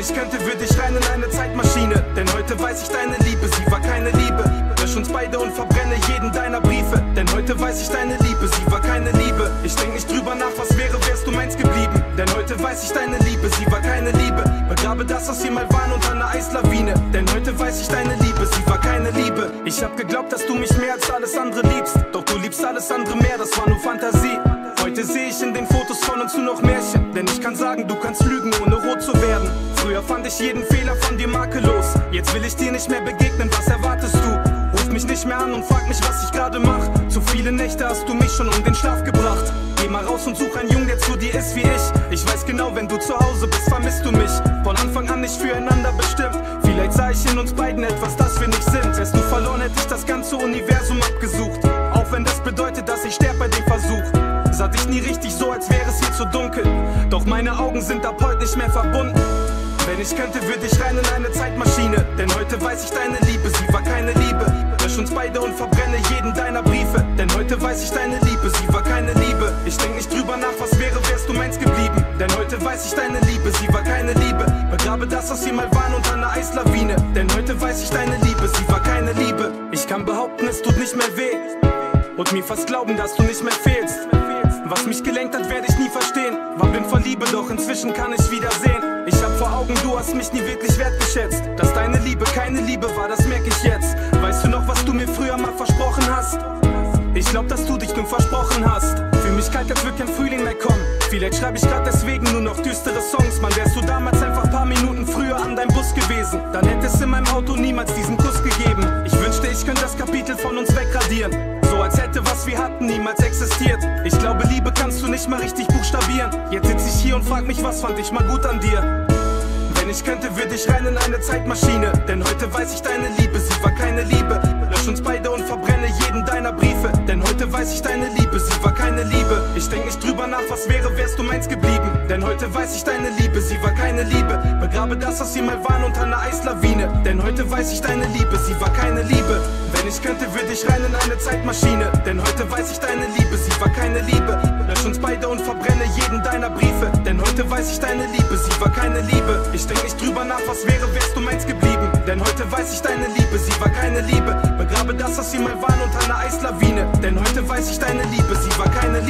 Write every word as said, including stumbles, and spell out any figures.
ich könnte, würde ich rein in eine Zeitmaschine. Denn heute weiß ich deine Liebe, sie war keine Liebe. Lösch uns beide und verbrenne jeden deiner Briefe. Denn heute weiß ich deine Liebe, sie war keine Liebe. Ich denk nicht drüber nach, was wäre, wärst du meins geblieben. Denn heute weiß ich deine Liebe, sie war keine Liebe. Begrabe das, was wir mal waren, unter einer Eislawine. Denn heute weiß ich deine Liebe, sie war keine Liebe. Ich hab geglaubt, dass du mich mehr als alles andere liebst. Doch du liebst alles andere mehr, das war nur Fantasie. Heute sehe ich in den Fotos von uns nur noch Märchen. Denn ich kann sagen, du kannst lügen, ohne rot zu werden. Früher fand ich jeden Fehler von dir makellos. Jetzt will ich dir nicht mehr begegnen, was erwartest du? Ruf mich nicht mehr an und frag mich, was ich gerade mach. Zu viele Nächte hast du mich schon um den Schlaf gebracht. Geh mal raus und such einen Jungen, der zu dir ist wie ich. Ich weiß genau, wenn du zu Hause bist, vermisst du mich. Von Anfang an nicht füreinander bestimmt. Vielleicht sah ich in uns beiden etwas, das wir nicht sind. Wärst du verloren, hätte ich das ganze Universum abgesucht. Auch wenn das bedeutet, dass ich sterb bei dem Versuch. Sah dich nie richtig so, als wäre es hier zu dunkel. Doch meine Augen sind ab heute nicht mehr verbunden. Wenn ich könnte, würde ich rein in eine Zeitmaschine. Denn heute weiß ich deine Liebe, sie war keine Liebe. Lösch uns beide und verbrenne jeden deiner Briefe. Denn heute weiß ich deine Liebe, sie war keine Liebe. Ich denk nicht drüber nach, was wäre, wärst du meins geblieben. Denn heute weiß ich deine Liebe, sie war keine Liebe. Begrabe das, was wir mal waren, unter einer Eislawine. Denn heute weiß ich deine Liebe, sie war keine Liebe. Ich kann behaupten, es tut nicht mehr weh. Und mir fast glauben, dass du nicht mehr fehlst. Was mich gelenkt hat, werde ich nie verstehen. War blind vor Liebe, doch inzwischen kann ich wieder sehen. Ich hab vor Augen, du hast mich nie wirklich wertgeschätzt. Dass deine Liebe keine Liebe war, das merk ich jetzt. Weißt du noch, was du mir früher mal versprochen hast? Ich glaub, dass du dich nur versprochen hast. Fühl mich kalt, als würde kein Frühling mehr kommen. Vielleicht schreib ich grad deswegen nur noch düstere Songs. Man, wärst du damals einfach paar Minuten früher an deinem Bus gewesen, dann hätte es in meinem Auto niemals diesen Kuss gegeben. Ich wünschte, ich könnte das Kapitel von uns wegradieren. So als hätte, was wir hatten, niemals existiert. Ich glaube, Liebe kannst du nicht mal richtig buchstabieren. Jetzt sitz ich hier und frag mich, was fand ich mal gut an dir. Wenn ich könnte, würde ich rein in eine Zeitmaschine. Denn heute weiß ich deine Liebe, sie war keine Liebe. Lösch uns beide und verbrenne jeden deiner Briefe. Denn heute weiß ich deine Liebe, sie war keine Liebe. Ich denk nicht drüber nach, was wäre, wärst du meins geblieben. Denn heute weiß ich deine Liebe, sie war keine Liebe. Begrabe das, was wir mal waren, unter einer Eislawine. Denn heute weiß ich deine Liebe, sie war keine Liebe. Wenn ich könnte, würde ich rein in eine Zeitmaschine. Denn heute weiß ich deine Liebe, sie war keine Liebe. Lösch uns beide und verbrenne jeden deiner Briefe. Denn heute weiß ich deine Liebe, sie war keine Liebe. Ich denk nicht drüber nach, was wäre, wärst du meins geblieben. Denn heute weiß ich deine Liebe, sie war keine Liebe. Begrabe das, was wir mal waren, unter einer Eislawine. Denn heute weiß ich deine Liebe, sie war keine Liebe.